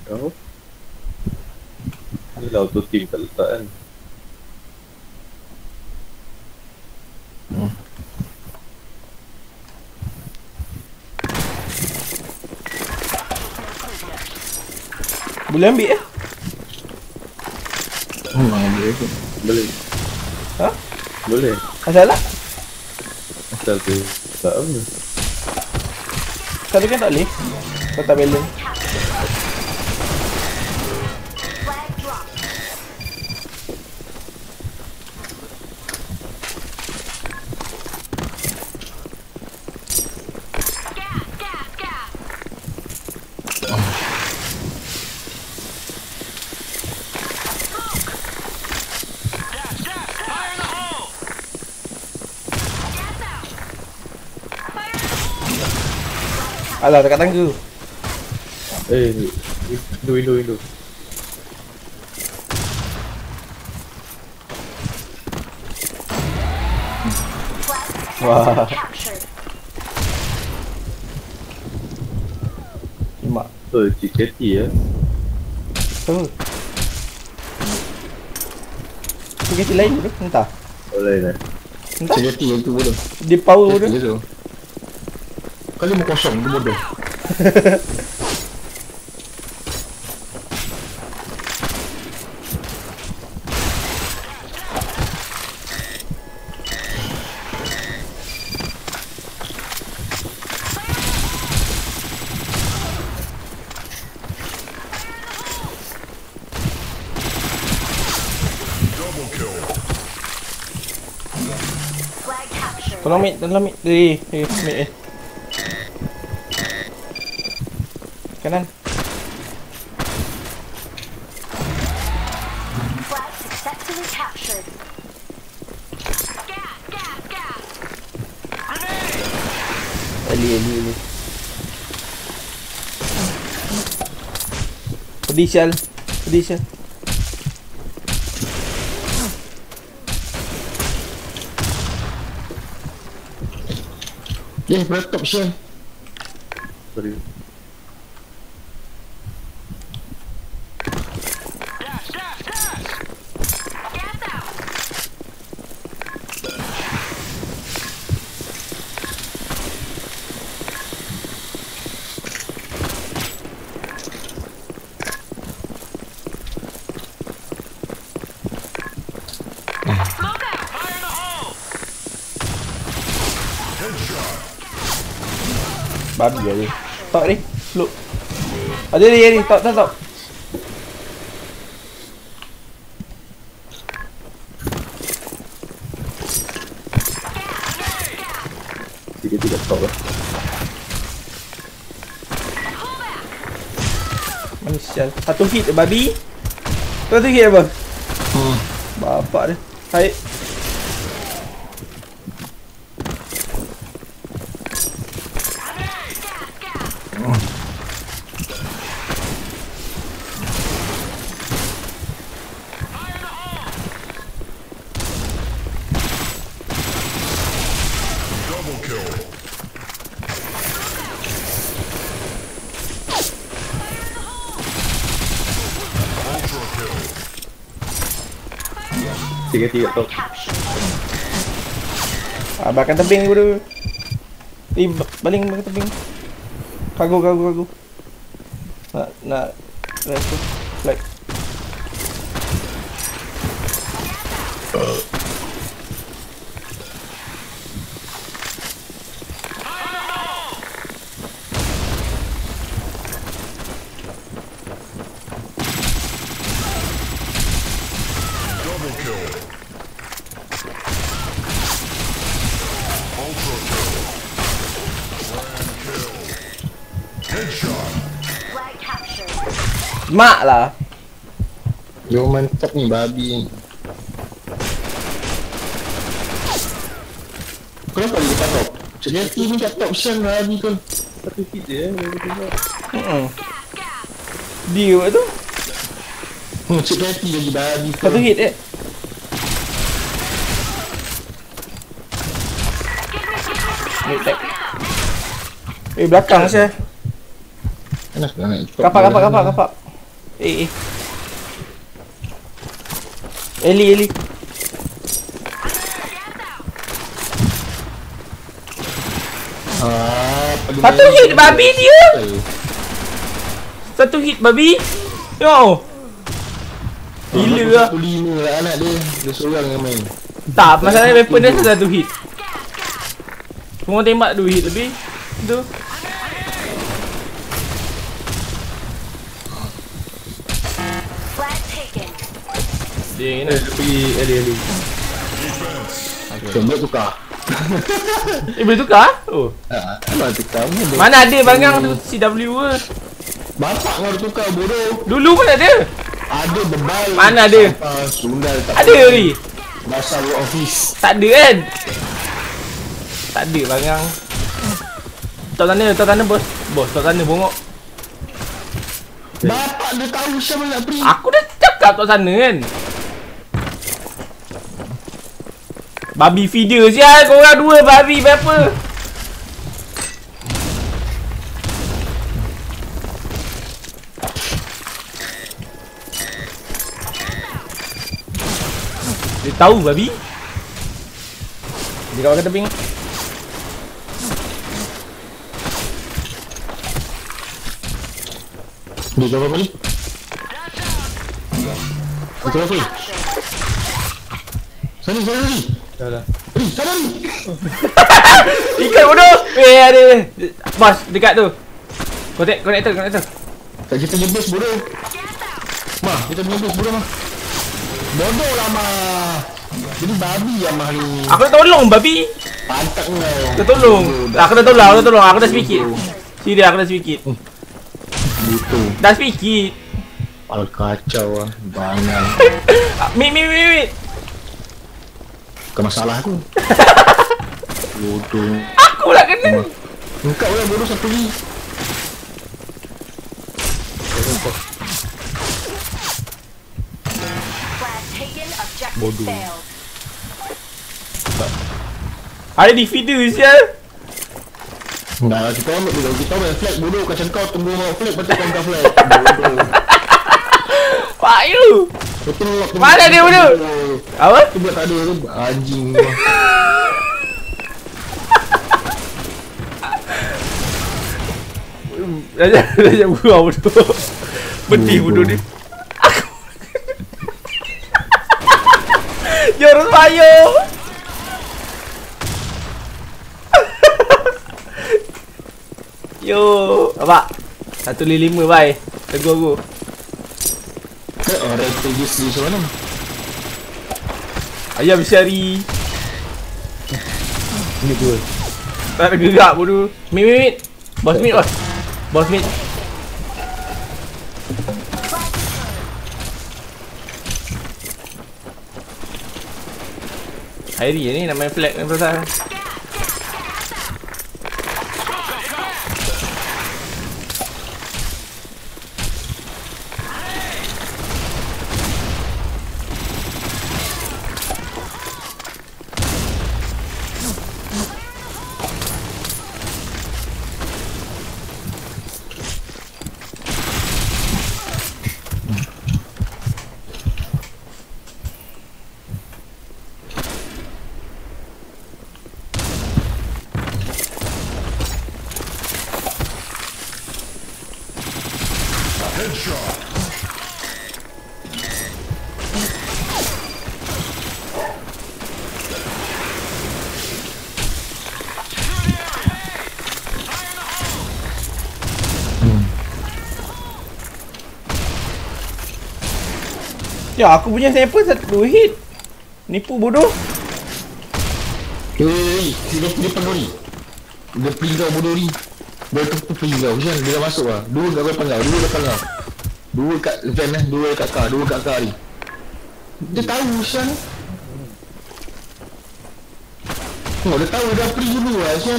Oh. Ni lah auto team tak letak kan. Boleh ambil eh? Boleh tu. Boleh. Ha? Boleh. Asal lah? Asal tu tak apa. Tadi kan tak boleh. Kau tak balance. Alah, dekat tangga. Window. Wah. Mak. Oh, CKT ya. Oh. Sikit lain tu, entah. Boleh lah. Entah. CKT yang tu bodoh. Dia power tu. Tu. Kali mau kosong tu bodoh. Tolong mid. Mid Kanan. Ali. Pedih sial. Laptop share. Sorry. Babi aja. Tok ni. Look. Ada ni. Tok. CKT kat top lah. Manusia. Satu hit babi. Satu hit apa? Bapak dia. Hai. CKT kat top. Bakar tebing ni bodoh. Baling tebing. Kagu. Nak rest flag. Mak lah. Yo mantap ni babi ni. Kenapa dia kat top? CKT ni kat top siang babi tu. Satu hit je boleh tengok. Dia buat tu. CKT lagi babi tu. Satu hit Mid tag. Belakang saya. Enak nak. Kapak. Eli. Satu hit babi dia. Satu hit babi. Yo. Gila lah. 105 lah anak dia. Dia seorang yang main. Tak, masalahnya weapon dia satu hit. Semua tembak 2 hit lebih. Tu. Dia ni nak Pergi Eli. Coba tukar. boleh tukar? Oh. Mana tukar? Mana ada bangang tu CW ke? Bapak kau ada tukar bodoh. Dulu pun ada. Ada bebal. Mana ada? Sundal tak Ada ni. Dasar office. Tak ada kan? Tak ada bangang. Top sana bos. Bos, top sana bongok. Bapak dia tahu siapa nak pergi. Aku dah cakap top sana kan. Babi feeder sial, korang dua babi berapa? Dia tahu babi. Dia kawan kata ping. Dia jawab apa ni? Betul apa? Sini. Dah. Sana ni. Ikan bodoh. Ada. Bos, dekat tu. Connector. Tak kita nyebus bodoh. Mah, kita nyebus bodoh mah. Bodoh lah mah. Jadi babi lah mah ni. Aku dah tolong babi. Pantak kau. Aku tolong. Aku dah tolong. Aku dah speak it. Serius aku dah speak it. Butuh. Dah speak it. Al kacau lah. Banyak. Mid. Bukan masalah tu. Bodoh. Aku pula kena. Engkau lah bodoh satu ni. Bodoh. Ada di feeder sial. Nah, kita ambil dulu. Kita ambil flag bodoh. Macam kau tunggu mau flag. Betul kau flag. Bodoh. Pak you. Betul. Mana dia bodoh? Apa? Tu buat tak ada tu. Anjing. Dah buang bodoh. Pedih bodoh ni. Jorus payo. Yo, apa? 105 bye. Tegur aku. Orang pergi sini mana? Ayam syari. Ini gua. Tak ada gerak bodoh. Mid. Bos mid. Bos mid. Hairi ni nak main flag ni pasal. Ya, aku punya sniper 1 hit. Nipu bodoh. Dia penuh ni. Dia pergi kau bodoh ni. Dia tu pergi kau. Macam dia dah masuk lah. Dua kat depan kau. Dua kat van lah. Dua kat kar ni. Dia tahu Shan. Oh, dia tahu dia pergi dulu lah Shan.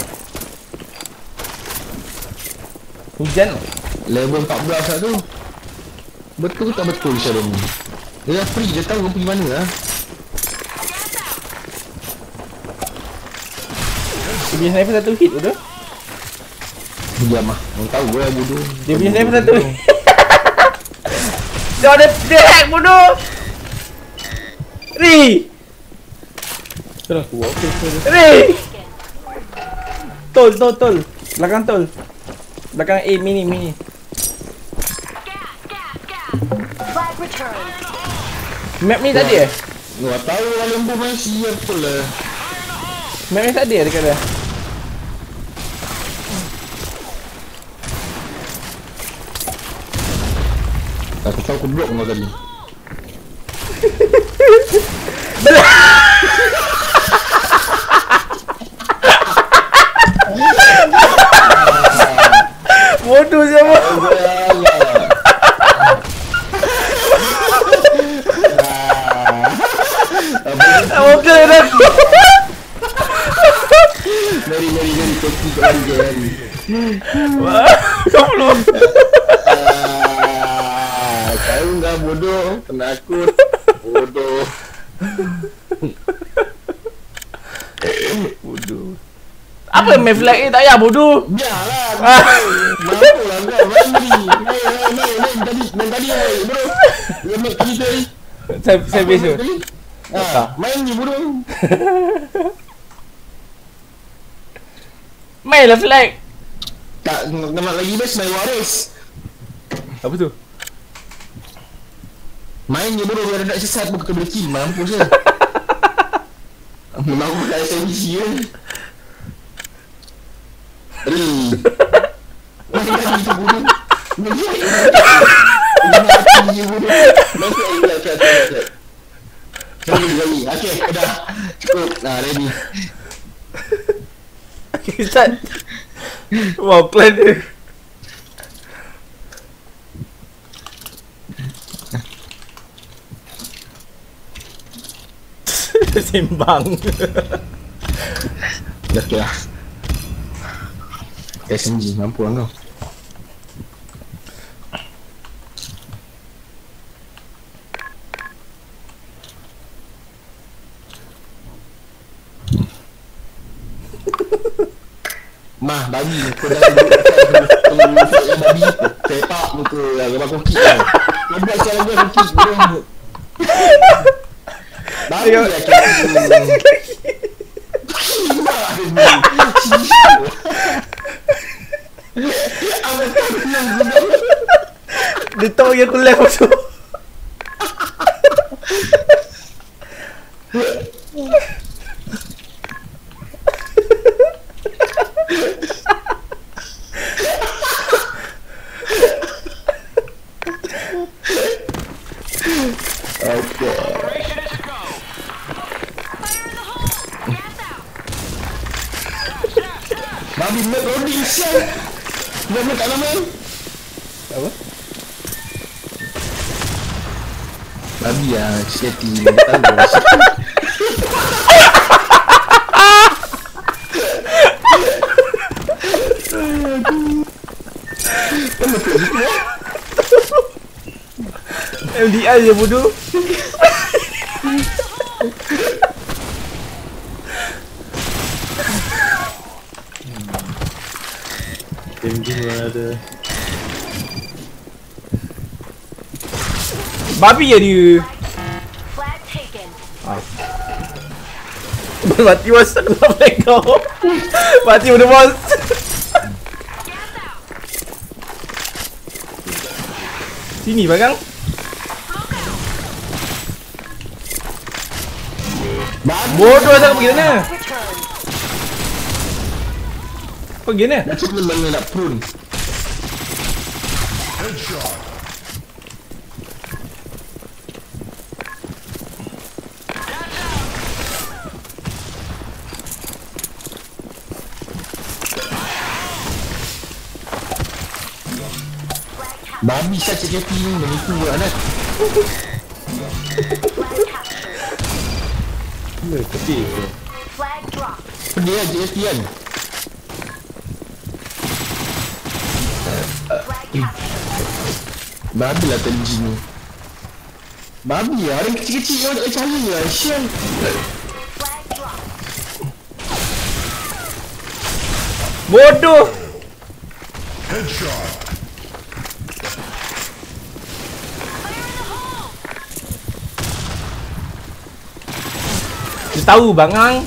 Hujan. Level 14 lah tu. Betul tak betul Shan ni? Dia dah pergi. Dia tahu kau pergi mana lah. Dia punya sniper 1 hit bodoh. Diam lah. Orang tahu lah bodoh. Dia punya sniper 1 hit. Dia hack bodoh. Ri. Kenapa aku buat apa tu? Ri. Tol. Belakang tol. Belakang A mini. Flag returned. Map ni tak ada eh? Gua tahu lah lembu main siap pula. Map ni tak ada dekat dia. Aku tahu aku block kau tadi. Bodoh siapa? Okey dah. Mari kopi kau lagi. Kau belum. Kau enggak bodoh, penakut. Bodoh. Apa main flag ni tak payah bodoh. Biarlah. Mampu lah kau main ni. Main tadi bro. Dia main tadi tadi. Saya biasa. Main ni bodoh. Mainlah flag. Tak nak lagi best main waris. Apa tu? Main je bodoh biar nak sesat pun kita boleh kill. Mampus je. Memang aku tak SMG je. Main tadi tu bodoh. Main tadi je bodoh. Main tadi. Lagi. Okay, dah. Cukup. Ready. Okay, start. Wow, clan dia. Sembang. Dah okay lah. SMG mampu lah kau. Mah, bagi kau dah babi sepak muka lah, gambar kau kick lah. Kau buat siapa lagi aku kick bro. Babi lah Dia tahu yang aku left tu. Babi nak loading sial. Dia tak nak main. Apa? Babi lah, seti tak tahu. MDI je bodoh. SMG mana ada. Babi ya dia. Flag taken. Mati bos, aku tak boleh kau. Mati udah bos. Sini bagang. Bodoh tak pergi mana? Returned. Pergi mana? Dah cuba mana nak prune. Babi saya cakap ni menipu anak. Mana kecil tu? Flag drop. Pedih lah JSP kan. Flag captured. Babi lah tenji ni. Babi lah, orang kecil-kecil yang tak cari lah. Sial. Flag drop. Bodoh. tahu bangang.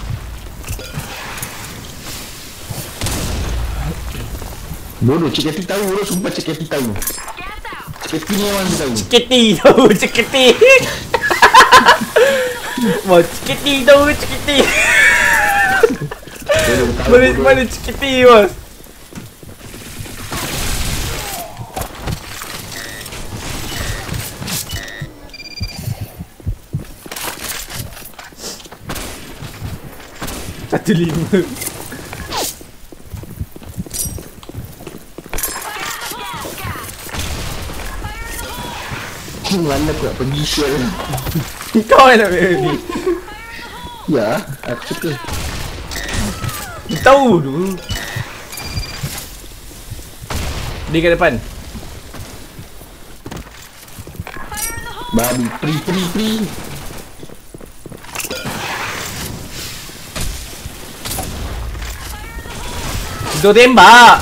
Bodoh, Cik Keti tahu bodoh, sumpah Cik Keti tahu. Cik Keti ni memang dia tahu. Ceketi tahu, ceketi. Wah, ceketi tahu, ceketi. Bodoh tahu bodoh. Mana ceketi bos? Satu lima. Mana aku nak pergi share. Kau yang nak pergi. Ya, aku suka. Tahu dulu. Dia kat depan. Babi, pri. Dia tembak.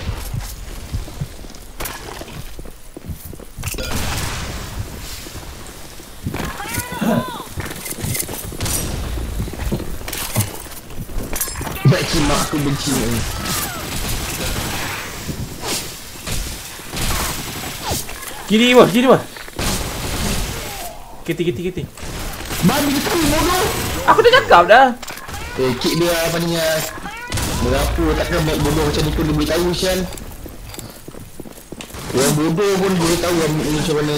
Benci mak aku benci ni. Kiri bos, kiri bos. Keti. Babi dia tahu bodoh. Aku dah cakap dah. Cik dia apa ni? Berapa takkan baik bodoh macam ni pun dia boleh tahu Sian. Orang bodoh pun boleh tahu ni macam mana.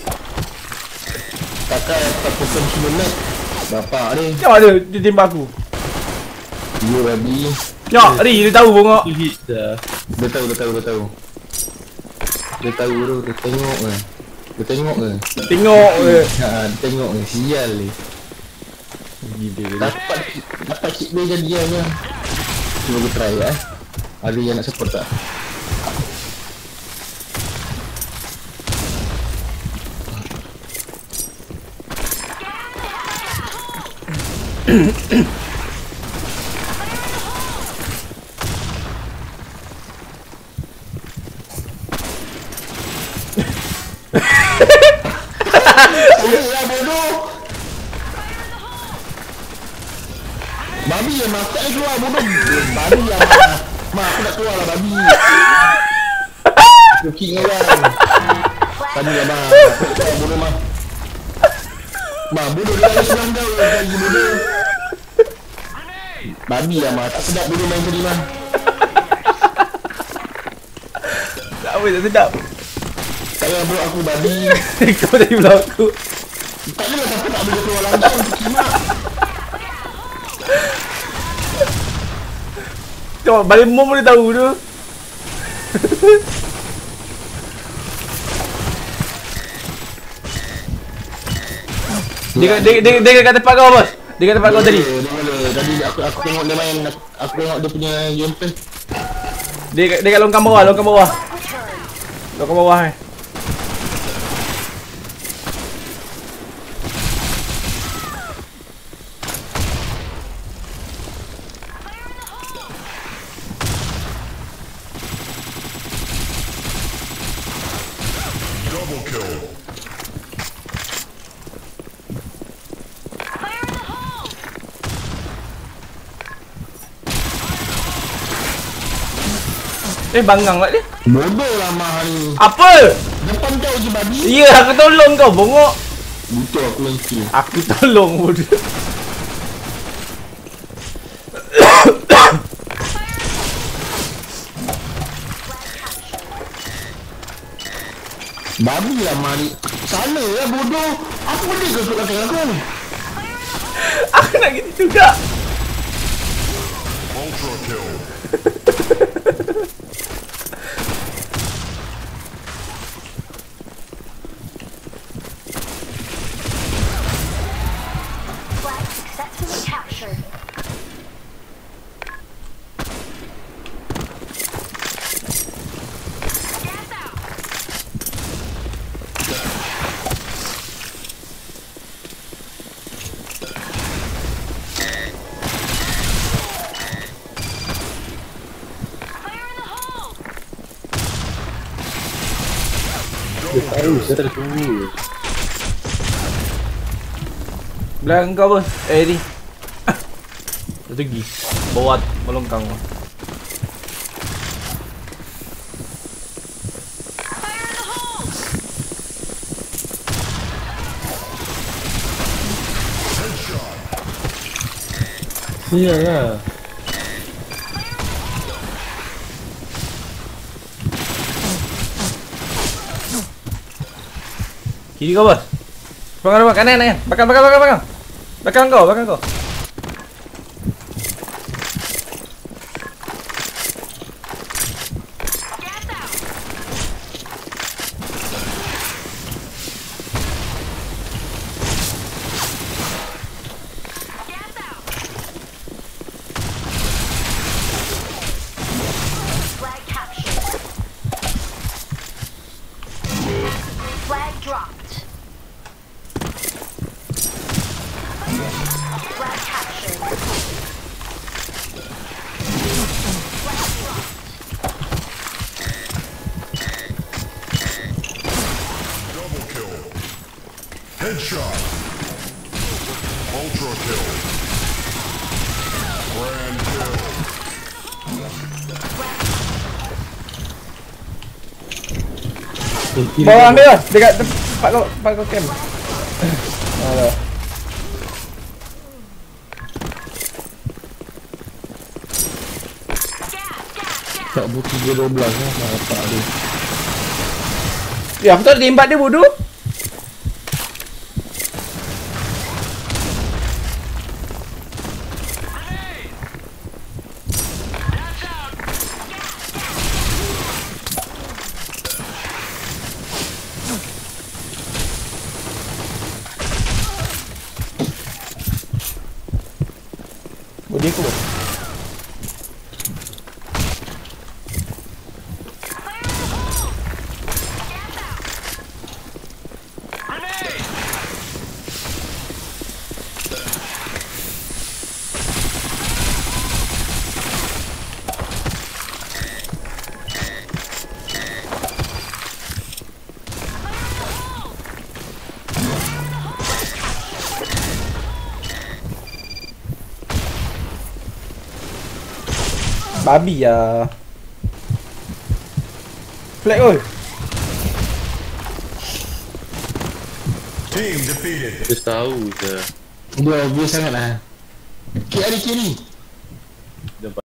Takkan tak potong sebenarnya. Bapak ni. Tengok dia tembak aku. Ya babi. Tengok, dia tahu bongok. Two hits dah. Dia tahu. Dia tahu tu, dia tengok ke. Tengok je. Ha, dia tengok ni, sial ni. Dapat cik dia jadi dia. Cuba aku try Ada yang nak support tak? Saya bodoh. Babi yang masak ni keluar bodoh. Babi yang aku nak keluar lah babi. Joking orang. Tadi lah bang. Bodoh mah. Bodoh dia lagi sebelah kau. Lagi bodoh. Babi lah tak sedap bodoh main tadi mah. Tak apa, tak sedap. Tak payah blok aku babi. Kau tadi blok aku. Tak adalah siapa tak boleh keluar langsung. Kimak. Tengok, balik mom boleh tahu tu. Dia kat tempat kau bos. Dia kat tempat kau tadi. Tadi aku tengok dia main. Aku tengok dia punya gameplay. Dia kat longkang bawah. Longkang bawah Double kill. Bangang kat dia. Bodoh lah mah ni. Apa? Depan kau je babi. Ya, aku tolong kau bongok. Butuh aku lagi. Aku tolong bodoh. Babi lah mah ni. Sana lah bodoh. Aku boleh ke kat tengah aku? Aku nak gitu juga. Ultra kill. Flag successfully captured. Gas out. Dia tahu, saya tak ada tunggu. Belakang kau bos. Ni. Dia pergi bawah melongkang. Iyalah. Kiri kau bos. Belakang kanan. Belakang. Belakang kau. Gas out. Gas out. Flag captured. Flag dropped. Flag captured. Flag dropped. Double kill. Headshot. Ultra kill. Grand kill. Kiri Bawa kau. ambil lah. Dekat tempat kau camp. Alah. Gas. Tak buku 12 lah. Nampak dia. Ya betul dia imbat dia bodoh. Bodoh aku. Babi ya. Flag oi. Team defeated. Dia tahu je. Dia obvious sangat lah. Kiri.